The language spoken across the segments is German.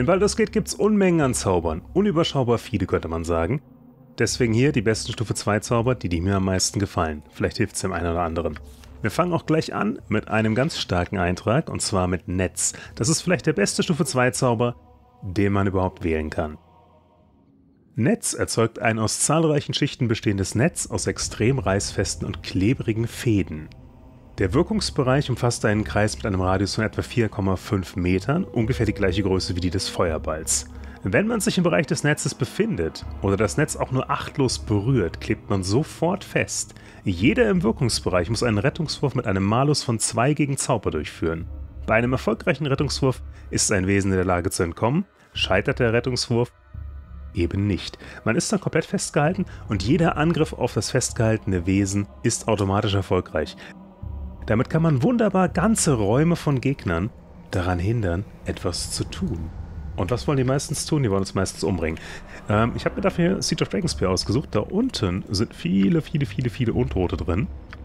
In Baldur's Gate gibt es Unmengen an Zaubern, unüberschaubar viele könnte man sagen. Deswegen hier die besten Stufe 2 Zauber, die mir am meisten gefallen. Vielleicht hilft es dem einen oder anderen. Wir fangen auch gleich an mit einem ganz starken Eintrag, und zwar mit Netz. Das ist vielleicht der beste Stufe 2 Zauber, den man überhaupt wählen kann. Netz erzeugt ein aus zahlreichen Schichten bestehendes Netz aus extrem reißfesten und klebrigen Fäden. Der Wirkungsbereich umfasst einen Kreis mit einem Radius von etwa 4,5 Metern, ungefähr die gleiche Größe wie die des Feuerballs. Wenn man sich im Bereich des Netzes befindet oder das Netz auch nur achtlos berührt, klebt man sofort fest. Jeder im Wirkungsbereich muss einen Rettungswurf mit einem Malus von 2 gegen Zauber durchführen. Bei einem erfolgreichen Rettungswurf ist ein Wesen in der Lage zu entkommen, scheitert der Rettungswurf eben nicht. Man ist dann komplett festgehalten und jeder Angriff auf das festgehaltene Wesen ist automatisch erfolgreich. Damit kann man wunderbar ganze Räume von Gegnern daran hindern, etwas zu tun. Und was wollen die meistens tun? Die wollen uns meistens umbringen. Ich habe mir dafür Siege of Dragonspear ausgesucht. Da unten sind viele Untote drin.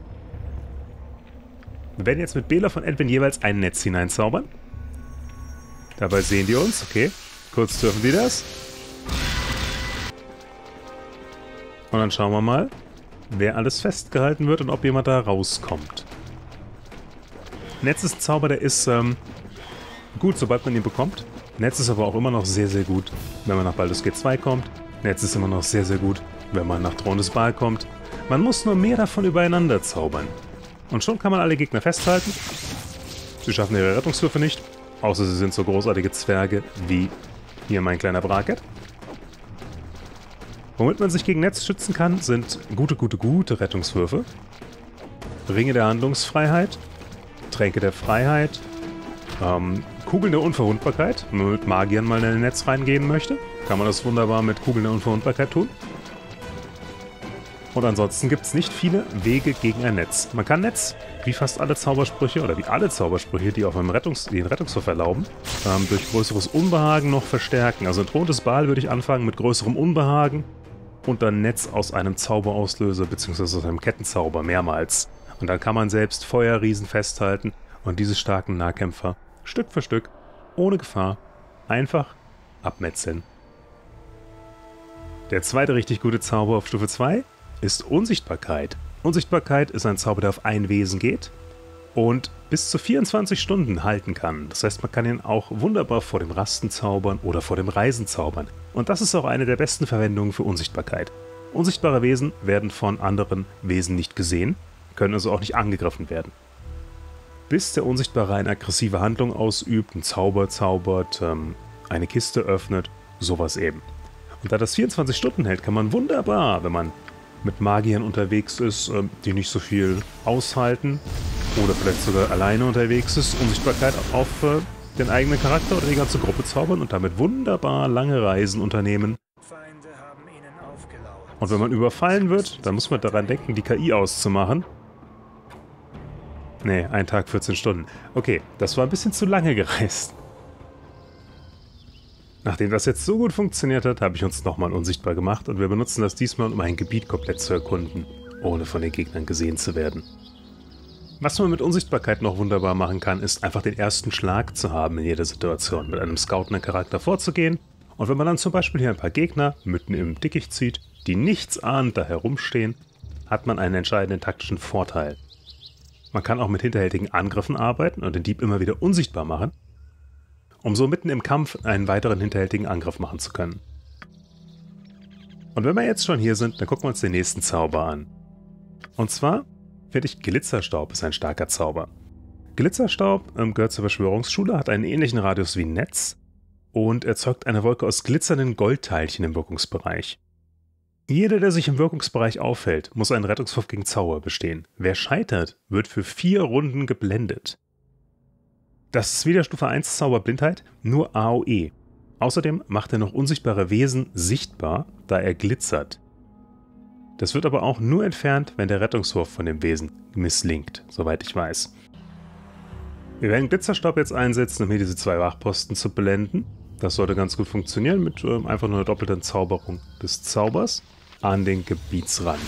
Wir werden jetzt mit Bela von Edwin jeweils ein Netz hineinzaubern. Dabei sehen die uns. Okay, kurz dürfen die das. Und dann schauen wir mal, wer alles festgehalten wird und ob jemand da rauskommt. Netz ist ein Zauber, der ist gut, sobald man ihn bekommt. Netz ist aber auch immer noch sehr gut, wenn man nach Baldur's Gate 2 kommt. Netz ist immer noch sehr gut, wenn man nach Thron des Baal kommt. Man muss nur mehr davon übereinander zaubern. Und schon kann man alle Gegner festhalten. Sie schaffen ihre Rettungswürfe nicht, außer sie sind so großartige Zwerge wie hier mein kleiner Braket. Womit man sich gegen Netz schützen kann, sind gute Rettungswürfe. Ringe der Handlungsfreiheit, Tränke der Freiheit, Kugeln der Unverwundbarkeit. Wenn man mit Magiern mal in ein Netz reingehen möchte, kann man das wunderbar mit Kugeln der Unverwundbarkeit tun. Und ansonsten gibt es nicht viele Wege gegen ein Netz. Man kann Netz, wie fast alle Zaubersprüche, oder wie alle Zaubersprüche, die auf einem den Rettungswurf erlauben, durch größeres Unbehagen noch verstärken. Also in Thron des Baal würde ich anfangen mit größerem Unbehagen und dann Netz aus einem Zauberauslöser bzw. aus einem Kettenzauber mehrmals. Und dann kann man selbst Feuerriesen festhalten und diese starken Nahkämpfer Stück für Stück, ohne Gefahr, einfach abmetzeln. Der zweite richtig gute Zauber auf Stufe 2 ist Unsichtbarkeit. Unsichtbarkeit ist ein Zauber, der auf ein Wesen geht und bis zu 24 Stunden halten kann. Das heißt, man kann ihn auch wunderbar vor dem Rasten zaubern oder vor dem Reisen zaubern. Und das ist auch eine der besten Verwendungen für Unsichtbarkeit. Unsichtbare Wesen werden von anderen Wesen nicht gesehen, können also auch nicht angegriffen werden. Bis der Unsichtbare eine aggressive Handlung ausübt, einen Zauber zaubert, eine Kiste öffnet, sowas eben. Und da das 24 Stunden hält, kann man wunderbar, wenn man mit Magiern unterwegs ist, die nicht so viel aushalten oder vielleicht sogar alleine unterwegs ist, Unsichtbarkeit auf den eigenen Charakter oder die ganze Gruppe zaubern und damit wunderbar lange Reisen unternehmen. Und wenn man überfallen wird, dann muss man daran denken, die KI auszumachen. Nee, ein Tag, 14 Stunden. Okay, das war ein bisschen zu lange gereist. Nachdem das jetzt so gut funktioniert hat, habe ich uns nochmal unsichtbar gemacht und wir benutzen das diesmal, um ein Gebiet komplett zu erkunden, ohne von den Gegnern gesehen zu werden. Was man mit Unsichtbarkeit noch wunderbar machen kann, ist einfach den ersten Schlag zu haben in jeder Situation, mit einem scoutenden Charakter vorzugehen. Und wenn man dann zum Beispiel hier ein paar Gegner mitten im Dickicht zieht, die nichts ahnend da herumstehen, hat man einen entscheidenden taktischen Vorteil. Man kann auch mit hinterhältigen Angriffen arbeiten und den Dieb immer wieder unsichtbar machen, um so mitten im Kampf einen weiteren hinterhältigen Angriff machen zu können. Und wenn wir jetzt schon hier sind, dann gucken wir uns den nächsten Zauber an. Und zwar finde ich, Glitzerstaub ist ein starker Zauber. Glitzerstaub gehört zur Verschwörungsschule, hat einen ähnlichen Radius wie Netz und erzeugt eine Wolke aus glitzernden Goldteilchen im Wirkungsbereich. Jeder, der sich im Wirkungsbereich aufhält, muss einen Rettungswurf gegen Zauber bestehen. Wer scheitert, wird für 4 Runden geblendet. Das ist wie der Stufe 1 Zauber Blindheit, nur AOE. Außerdem macht er noch unsichtbare Wesen sichtbar, da er glitzert. Das wird aber auch nur entfernt, wenn der Rettungswurf von dem Wesen misslingt, soweit ich weiß. Wir werden Glitzerstaub jetzt einsetzen, um hier diese 2 Wachposten zu blenden. Das sollte ganz gut funktionieren mit einfach nur einer doppelten Zauberung des Zaubers an den Gebietsrand.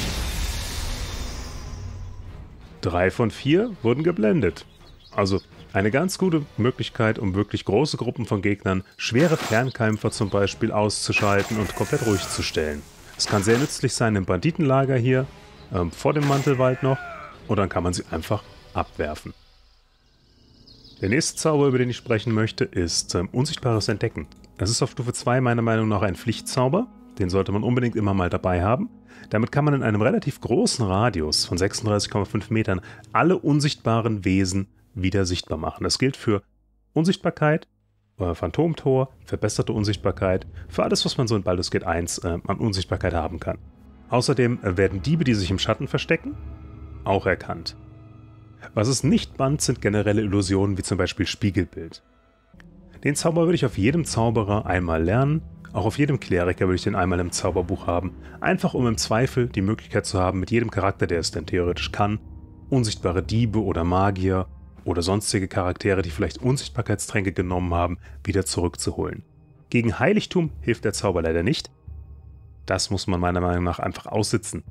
Drei von 4 wurden geblendet. Also Eine ganz gute Möglichkeit, um wirklich große Gruppen von Gegnern, schwere Fernkämpfer zum Beispiel, auszuschalten und komplett ruhig zu stellen. Es kann sehr nützlich sein im Banditenlager hier, vor dem Mantelwald noch, und dann kann man sie einfach abwerfen. Der nächste Zauber, über den ich sprechen möchte, ist Unsichtbares Entdecken. Das ist auf Stufe 2 meiner Meinung nach ein Pflichtzauber. Den sollte man unbedingt immer mal dabei haben. Damit kann man in einem relativ großen Radius von 36,5 Metern alle unsichtbaren Wesen wieder sichtbar machen. Das gilt für Unsichtbarkeit, Phantomtor, verbesserte Unsichtbarkeit, für alles, was man so in Baldur's Gate 1 an Unsichtbarkeit haben kann. Außerdem werden Diebe, die sich im Schatten verstecken, auch erkannt. Was es nicht bannt, sind generelle Illusionen wie zum Beispiel Spiegelbild. Den Zauber würde ich auf jedem Zauberer einmal lernen, auch auf jedem Kleriker würde ich den einmal im Zauberbuch haben, einfach um im Zweifel die Möglichkeit zu haben, mit jedem Charakter, der es denn theoretisch kann, unsichtbare Diebe oder Magier oder sonstige Charaktere, die vielleicht Unsichtbarkeitstränke genommen haben, wieder zurückzuholen. Gegen Heiligtum hilft der Zauber leider nicht. Das muss man meiner Meinung nach einfach aussitzen.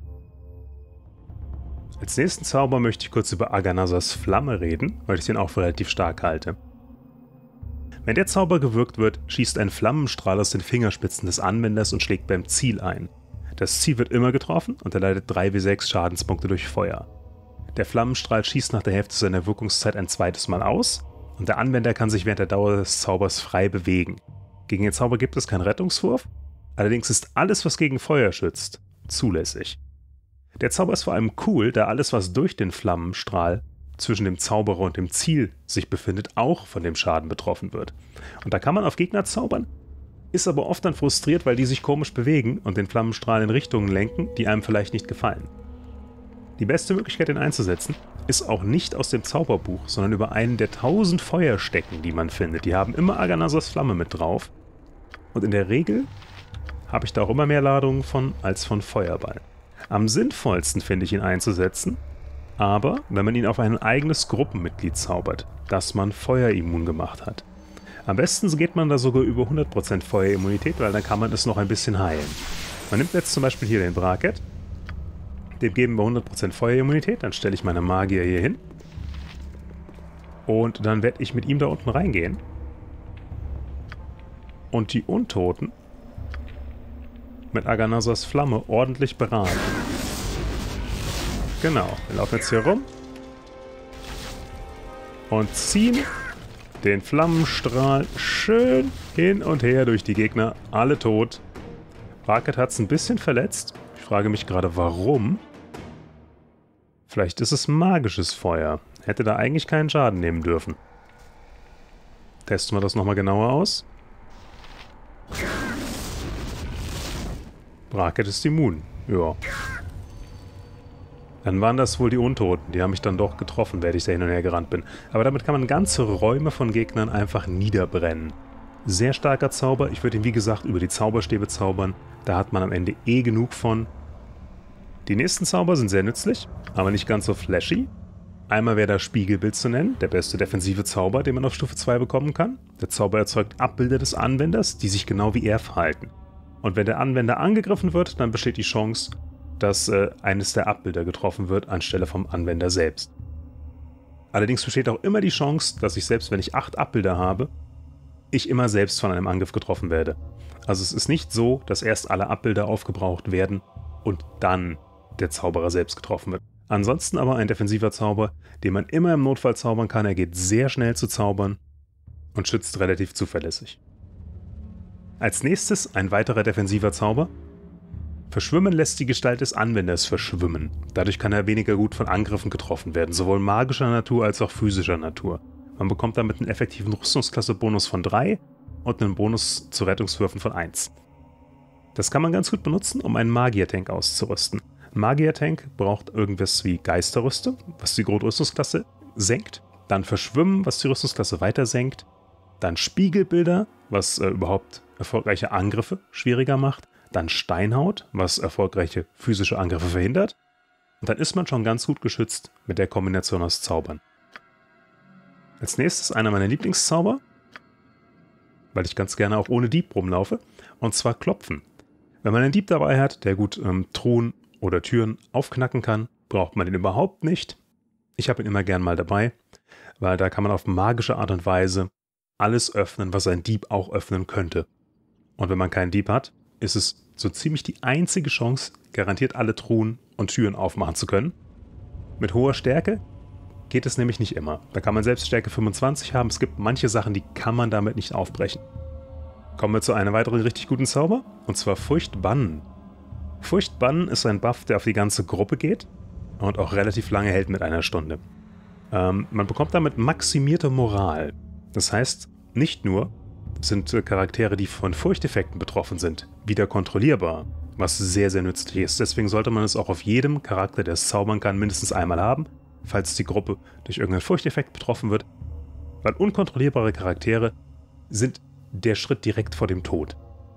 Als nächsten Zauber möchte ich kurz über Aganazas Flamme reden, weil ich den auch für relativ stark halte. Wenn der Zauber gewirkt wird, schießt ein Flammenstrahl aus den Fingerspitzen des Anwenders und schlägt beim Ziel ein. Das Ziel wird immer getroffen und erleidet 3w6 Schadenspunkte durch Feuer. Der Flammenstrahl schießt nach der Hälfte seiner Wirkungszeit ein zweites Mal aus und der Anwender kann sich während der Dauer des Zaubers frei bewegen. Gegen den Zauber gibt es keinen Rettungswurf, allerdings ist alles, was gegen Feuer schützt, zulässig. Der Zauber ist vor allem cool, da alles, was durch den Flammenstrahl zwischen dem Zauberer und dem Ziel sich befindet, auch von dem Schaden betroffen wird. Und da kann man auf Gegner zaubern, ist aber oft dann frustriert, weil die sich komisch bewegen und den Flammenstrahl in Richtungen lenken, die einem vielleicht nicht gefallen. Die beste Möglichkeit, den einzusetzen, ist auch nicht aus dem Zauberbuch, sondern über einen der 1000 Feuerstecken, die man findet. Die haben immer Aganazas Flamme mit drauf. Und in der Regel habe ich da auch immer mehr Ladungen von als von Feuerball. Am sinnvollsten finde ich ihn einzusetzen, aber wenn man ihn auf ein eigenes Gruppenmitglied zaubert, das man feuerimmun gemacht hat. Am besten geht man da sogar über 100% Feuerimmunität, weil dann kann man es noch ein bisschen heilen. Man nimmt jetzt zum Beispiel hier den Braket, dem geben wir 100% Feuerimmunität, dann stelle ich meine Magier hier hin und dann werde ich mit ihm da unten reingehen und die Untoten mit Aganazas Flamme ordentlich beraten. Genau, wir laufen jetzt hier rum und ziehen den Flammenstrahl schön hin und her durch die Gegner, alle tot. Braket hat es ein bisschen verletzt. Ich frage mich gerade, warum. Vielleicht ist es magisches Feuer. Hätte da eigentlich keinen Schaden nehmen dürfen. Testen wir das nochmal genauer aus. Braket ist immun. Ja. Dann waren das wohl die Untoten. Die haben mich dann doch getroffen, während ich da hin und her gerannt bin. Aber damit kann man ganze Räume von Gegnern einfach niederbrennen. Sehr starker Zauber. Ich würde ihn, wie gesagt, über die Zauberstäbe zaubern. Da hat man am Ende eh genug von. Die nächsten Zauber sind sehr nützlich, aber nicht ganz so flashy. Einmal wäre das Spiegelbild zu nennen, der beste defensive Zauber, den man auf Stufe 2 bekommen kann. Der Zauber erzeugt Abbilder des Anwenders, die sich genau wie er verhalten. Und wenn der Anwender angegriffen wird, dann besteht die Chance, dass eines der Abbilder getroffen wird, anstelle vom Anwender selbst. Allerdings besteht auch immer die Chance, dass ich selbst wenn ich 8 Abbilder habe, ich immer selbst von einem Angriff getroffen werde. Also es ist nicht so, dass erst alle Abbilder aufgebraucht werden und dann der Zauberer selbst getroffen wird. Ansonsten aber ein defensiver Zauber, den man immer im Notfall zaubern kann. Er geht sehr schnell zu zaubern und schützt relativ zuverlässig. Als nächstes ein weiterer defensiver Zauber. Verschwimmen lässt die Gestalt des Anwenders verschwimmen. Dadurch kann er weniger gut von Angriffen getroffen werden, sowohl magischer Natur als auch physischer Natur. Man bekommt damit einen effektiven Rüstungsklasse-Bonus von 3 und einen Bonus zu Rettungswürfen von 1. Das kann man ganz gut benutzen, um einen Magier-Tank auszurüsten. Ein Magier-Tank braucht irgendwas wie Geisterrüste, was die Grundrüstungsklasse senkt. Dann Verschwimmen, was die Rüstungsklasse weiter senkt. Dann Spiegelbilder, was überhaupt erfolgreiche Angriffe schwieriger macht. Dann Steinhaut, was erfolgreiche physische Angriffe verhindert. Und dann ist man schon ganz gut geschützt mit der Kombination aus Zaubern. Als nächstes einer meiner Lieblingszauber, weil ich ganz gerne auch ohne Dieb rumlaufe, und zwar Klopfen. Wenn man einen Dieb dabei hat, der gut Truhen oder Türen aufknacken kann, braucht man den überhaupt nicht. Ich habe ihn immer gern mal dabei. weil da kann man auf magische Art und Weise alles öffnen, was ein Dieb auch öffnen könnte. Und wenn man keinen Dieb hat, ist es so ziemlich die einzige Chance, garantiert alle Truhen und Türen aufmachen zu können. Mit hoher Stärke geht es nämlich nicht immer. Da kann man selbst Stärke 25 haben. Es gibt manche Sachen, die kann man damit nicht aufbrechen. Kommen wir zu einem weiteren richtig guten Zauber, und zwar Furcht bannen. Furcht bannen ist ein Buff, der auf die ganze Gruppe geht und auch relativ lange hält mit einer Stunde. Man bekommt damit maximierte Moral. Das heißt, nicht nur sind Charaktere, die von Furchteffekten betroffen sind, wieder kontrollierbar, was sehr, sehr nützlich ist. Deswegen sollte man es auch auf jedem Charakter, der es zaubern kann, mindestens einmal haben, falls die Gruppe durch irgendeinen Furchteffekt betroffen wird, weil unkontrollierbare Charaktere sind der Schritt direkt vor dem Tod.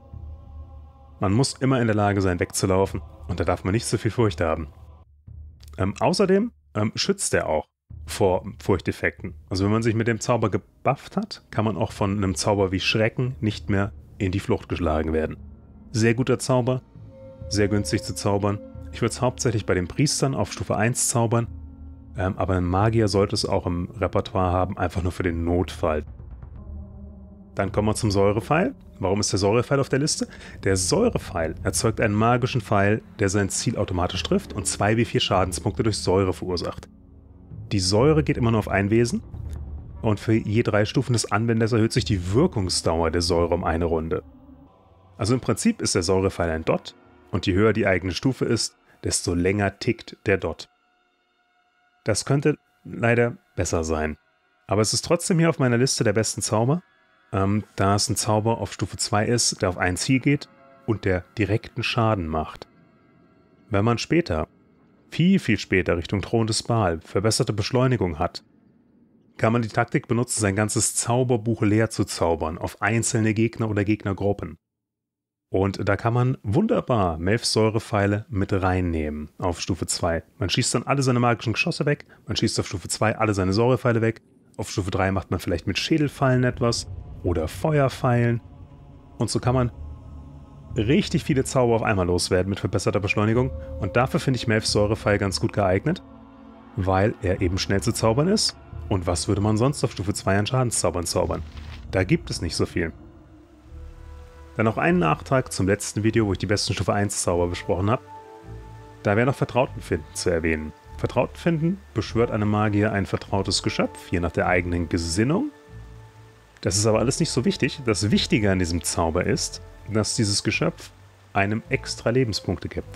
Man muss immer in der Lage sein, wegzulaufen, und da darf man nicht so viel Furcht haben. Außerdem schützt er auch vor Furchteffekten. Also wenn man sich mit dem Zauber gebufft hat, kann man auch von einem Zauber wie Schrecken nicht mehr in die Flucht geschlagen werden. Sehr guter Zauber, sehr günstig zu zaubern. Ich würde es hauptsächlich bei den Priestern auf Stufe 1 zaubern, aber ein Magier sollte es auch im Repertoire haben, einfach nur für den Notfall. Dann kommen wir zum Säurepfeil. Warum ist der Säurepfeil auf der Liste? Der Säurepfeil erzeugt einen magischen Pfeil, der sein Ziel automatisch trifft und 2w4 Schadenspunkte durch Säure verursacht. Die Säure geht immer nur auf ein Wesen, und für je 3 Stufen des Anwenders erhöht sich die Wirkungsdauer der Säure um eine Runde. Also im Prinzip ist der Säurepfeil ein Dot, und je höher die eigene Stufe ist, desto länger tickt der Dot. Das könnte leider besser sein, aber es ist trotzdem hier auf meiner Liste der besten Zauber, da es ein Zauber auf Stufe 2 ist, der auf ein Ziel geht und der direkten Schaden macht. Wenn man später, viel später Richtung Thron des Baal, verbesserte Beschleunigung hat, kann man die Taktik benutzen, sein ganzes Zauberbuch leer zu zaubern auf einzelne Gegner oder Gegnergruppen. Und da kann man wunderbar Melfs Säurepfeile mit reinnehmen auf Stufe 2. Man schießt dann alle seine magischen Geschosse weg, man schießt auf Stufe 2 alle seine Säurepfeile weg, auf Stufe 3 macht man vielleicht mit Schädelpfeilen etwas oder Feuerpfeilen, und so kann man richtig viele Zauber auf einmal loswerden mit verbesserter Beschleunigung, und dafür finde ich Melfs Säurepfeil ganz gut geeignet, weil er eben schnell zu zaubern ist, und was würde man sonst auf Stufe 2 an Schadenszaubern zaubern? Da gibt es nicht so viel. Dann noch einen Nachtrag zum letzten Video, wo ich die besten Stufe 1 Zauber besprochen habe. Da wäre noch Vertrautenfinden zu erwähnen. Vertrautenfinden beschwört einem Magier ein vertrautes Geschöpf, je nach der eigenen Gesinnung. Das ist aber alles nicht so wichtig. Das Wichtige an diesem Zauber ist, dass dieses Geschöpf einem extra Lebenspunkte gibt.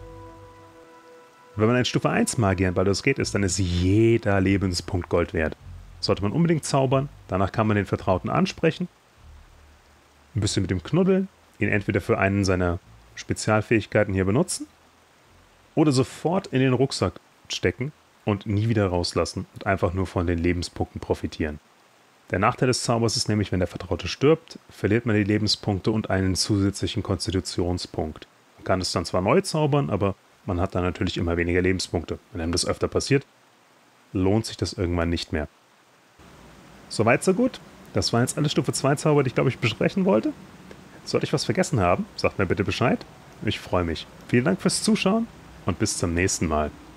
Wenn man ein Stufe 1 Magier in Baldur's Gate ist, dann ist jeder Lebenspunkt Gold wert. Sollte man unbedingt zaubern, danach kann man den Vertrauten ansprechen, ein bisschen mit ihm knuddeln, ihn entweder für einen seiner Spezialfähigkeiten hier benutzen oder sofort in den Rucksack stecken und nie wieder rauslassen und einfach nur von den Lebenspunkten profitieren. Der Nachteil des Zaubers ist nämlich, wenn der Vertraute stirbt, verliert man die Lebenspunkte und einen zusätzlichen Konstitutionspunkt. Man kann es dann zwar neu zaubern, aber man hat dann natürlich immer weniger Lebenspunkte. Wenn einem das öfter passiert, lohnt sich das irgendwann nicht mehr. Soweit so gut. Das waren jetzt alle Stufe 2 Zauber, die ich glaube ich besprechen wollte. Sollte ich was vergessen haben, sagt mir bitte Bescheid. Ich freue mich. Vielen Dank fürs Zuschauen und bis zum nächsten Mal.